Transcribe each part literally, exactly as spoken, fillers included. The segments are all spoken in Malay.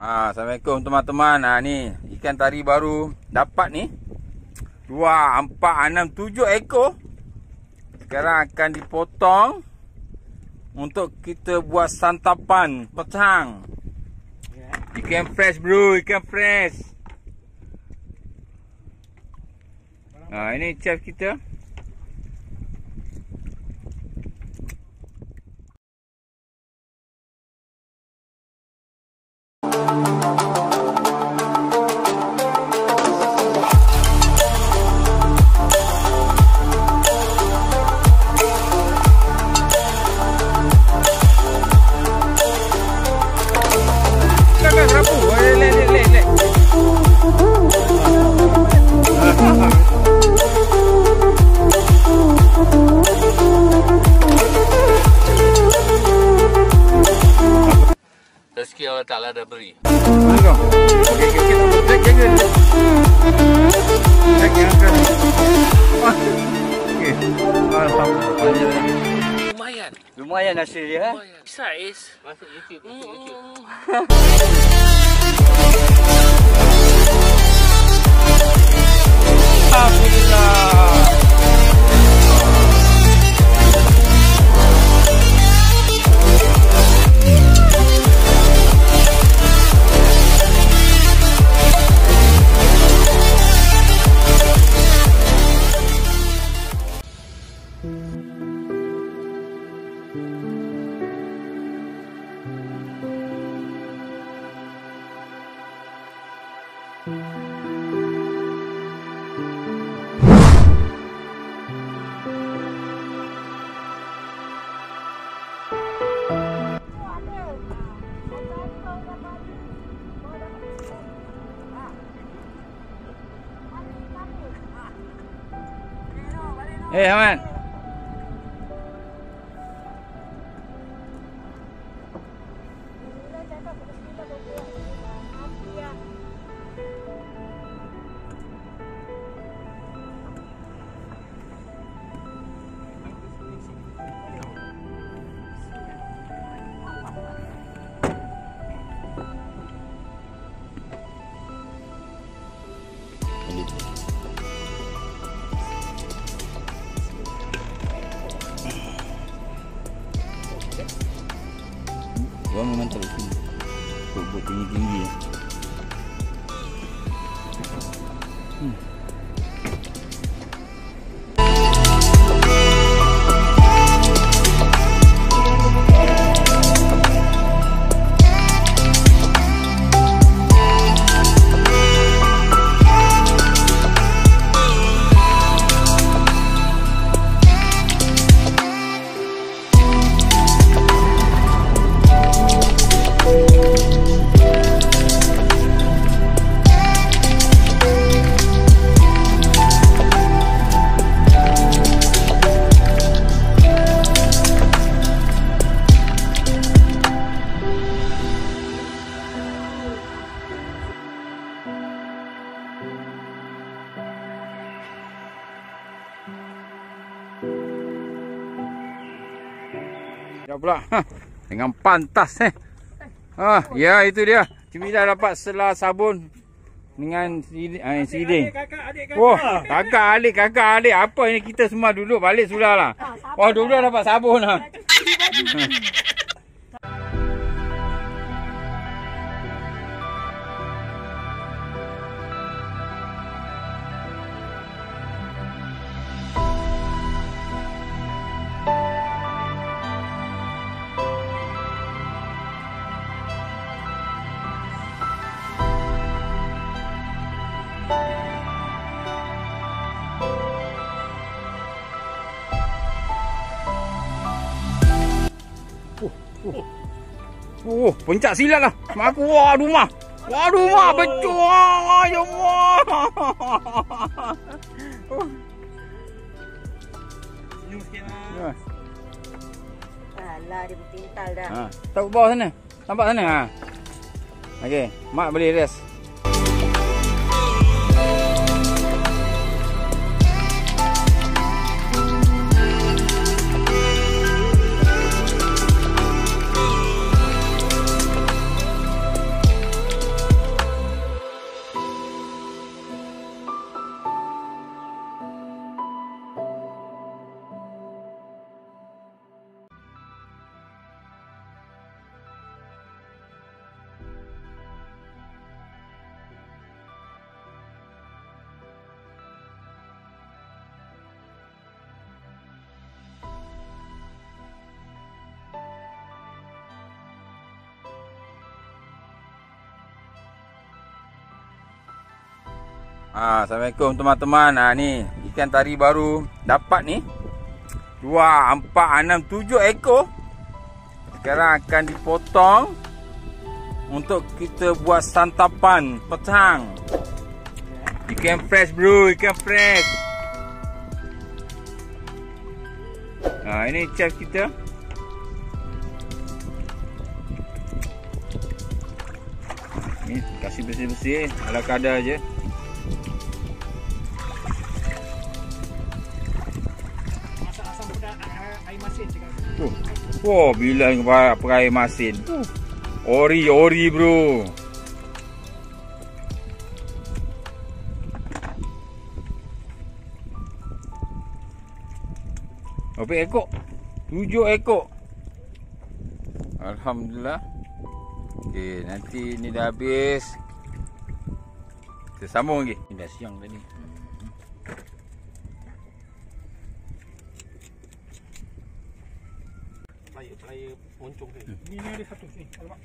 Ha, Assalamualaikum teman-teman. Ha, ni ikan tari baru dapat ni. Dua, empat, enam, tujuh ekor. Sekarang akan dipotong untuk kita buat santapan petang. Ikan fresh bro, ikan fresh. Ha, ini chef kita. Rezeki Allah Ta'ala dah beri. Okey, okey, okey. Jaga, jaga. Jaga angkat. Okey. Alhamdulillah. Lumayan. Lumayan hasil dia. Lumayan. Saiz. Masuk YouTube. Masuk YouTube. Alhamdulillah. Eh, Haman. Gua memang terus sini. Buat tinggi-tinggi ya. Hmm. Ya pula. Ha, dengan pantas eh. Ah, ya itu dia. Cemila dapat selah sabun dengan siding. Ah, siding. Wah, kakak adik, kakak adik. Apa ini kita semua duduk balik sudahlah. Wah, dua-dua dapat sabun ah. Oh, pencak silat lah. Mak aku, waduh mah. Waduh mah, becuang. Ya Allah. Senyum sikit lah. Ya. Alah, dia berpintal dah. Ha, tahu bawah sana. Nampak sana ha. Okey, mak boleh rest. Ha, Assalamualaikum teman-teman. Ha, ni ikan tari baru dapat ni. Dua, empat, enam, tujuh ekor. Sekarang akan dipotong untuk kita buat santapan petang. Ikan fresh bro, ikan fresh. Ha, ini chef kita. Ni kasih bersih-bersih ala kadar je. Uh, wow, bila ni pakai air masin. Uh, ori, ori bro. Berapa ekor? Tujuh ekor. Alhamdulillah. Okey, nanti ni dah habis. Kita sambung lagi. Ni dah siang tadi. Pelaya poncong ni. Ni ada satu ni. Alamak.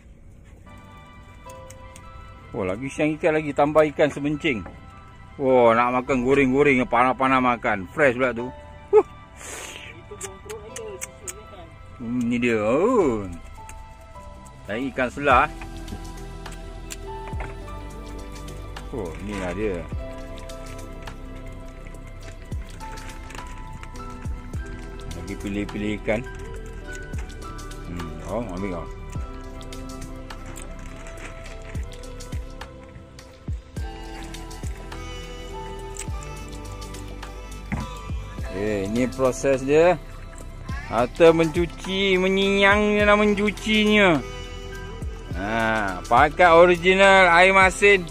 Oh, lagi siang ikan lagi, tambah ikan sebencing. Oh, nak makan goreng-goreng yang panas-panas makan. Fresh pula tu. Huh. Itu jongkrok ada susunya kan. Hmm, ni dia. Oh. Cari ikan selah. Oh, ni lah dia. Lagi pilih-pilih ikan. Hmm, oh, ambil kau. Eh, ini proses dia. Atau mencuci, menyinyangnya dan mencucinya. Ha, pakai original air masin.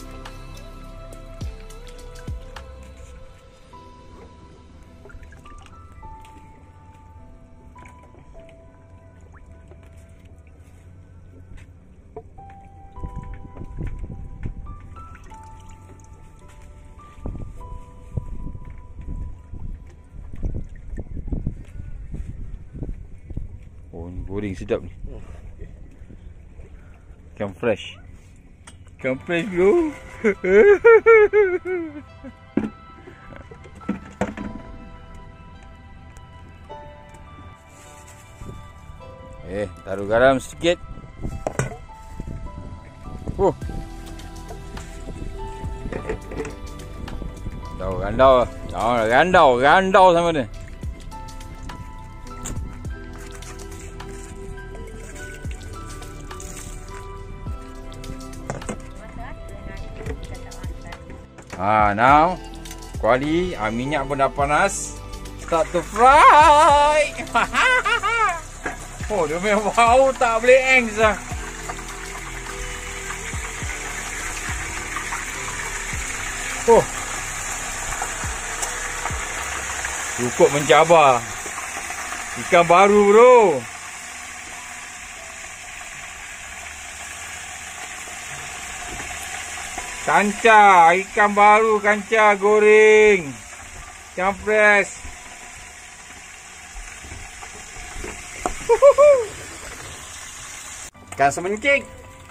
Oh, ni goreng sedap ni. Ikan fresh. Ikan fresh bro. Eh, taruh garam sedikit. Oh. Gandau, gandau. Gandau, gandau, gandau sama dia. Ah, now kuali, ah, minyak pun dah panas. Start to fry. Oh, dia memang bau tak boleh eng sah. Oh. Cukup mencabar. Ikan baru bro. Kanca, ikan baru kanca goreng. Ikan fresh. Ikan semencing.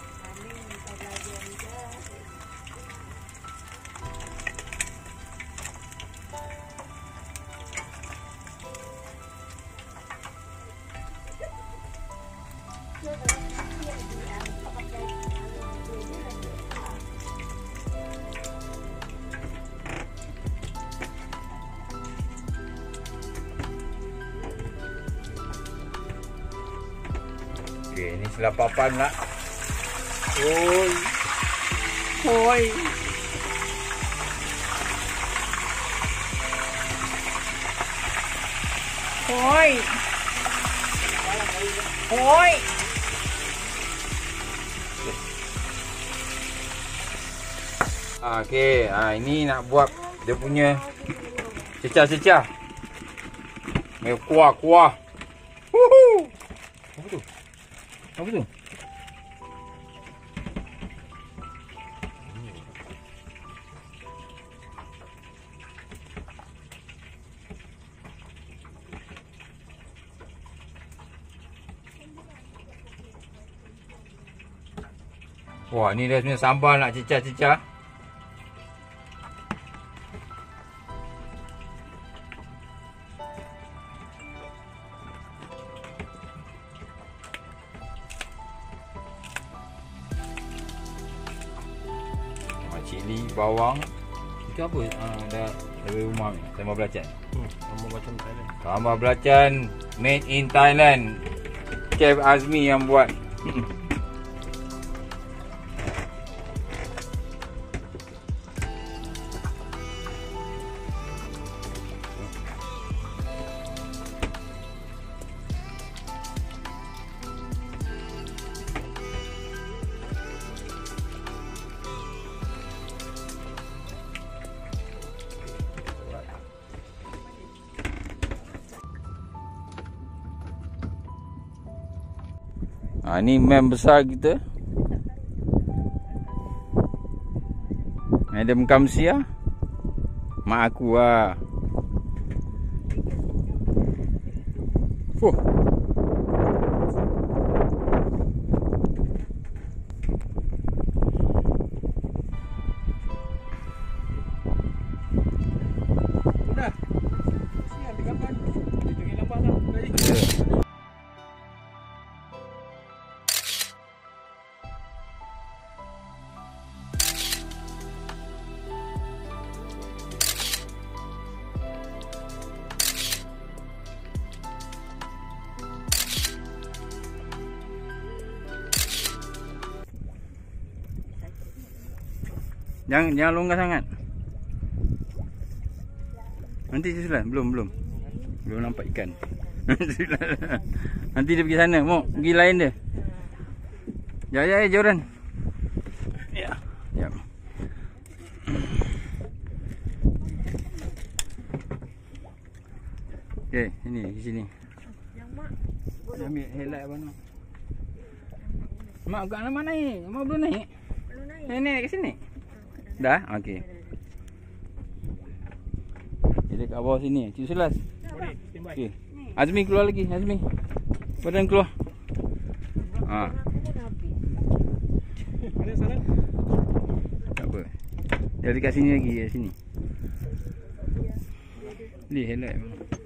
Okey, ni selapapan lah. Oi. Oi. Oi. Oi. Ah, okey, ah ini nak buat dia punya cecah-cecah. Mai kuah-kuah. Wuhu. Apa tu? Apa tu? Wah, ni dia punya sambal nak cecah-cecah. cili, bawang. Itu apa? Ah, dah dari rumah ni. Sambal belacan. Hmm, sambal macam Thailand. Sambal belacan made in Thailand. Chef Azmi yang buat. Ha, ni mem besar kita. Madam Kamsia. Mak aku lah. Fuh. Udah. Siap ambil gambar. Dia tengok lambat dah. Jangan jangan longgar sangat. Nanti susulan, belum belum. Belum nampak ikan. Nanti dia pergi sana, mau pergi lain dia. Ya ya ya Joran. Ya. Ya. Okey, ini di sini. Yang mak Ambil headlight abang nak. Mak kat mana naik? Mak belum naik. belum naik. Naik naik ke sini. Dah? Okey. Dia kat bawah sini. Cik Sulas. Boleh, standby. Okey. Azmi keluar lagi, Azmi. Badan keluar. Ha, Aku pun habis. Ada salah? tak apa. Dia dekat sini lagi, kat sini. Ni headlight.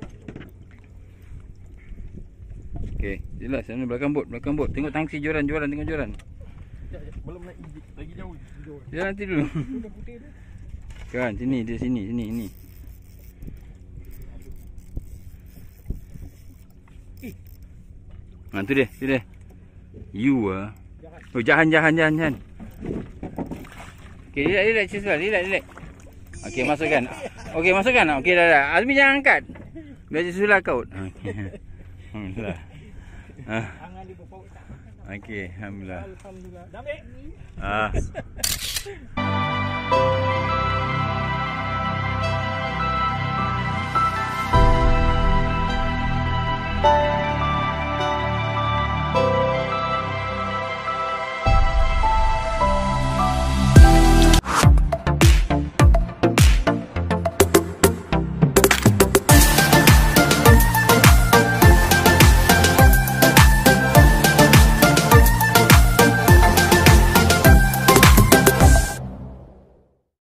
Okey, jelas sana belakang bot, belakang bot. Tengok tangsi joran, joran, tengok joran. Belum lagi lagi jauh. Jauh. Dia nanti dulu. Sudah putih dia. Kan, sini, dia sini, sini, ini. Eh. Ha, tu dia, tu dia. You ah. Oh, jahan, jahan, jahan, jahan. Okey, relax, relax, Cik Sulas, relax, relax. Okey, masukkan. Okey, masukkan. Okey, dah, dah. Azmi jangan angkat. Biar Cik Sulas kaut. Okey. Alhamdulillah. Ah. Tangan dia berpaut tak. Okey, alhamdulillah. Alhamdulillah. Dah ambil. Ah.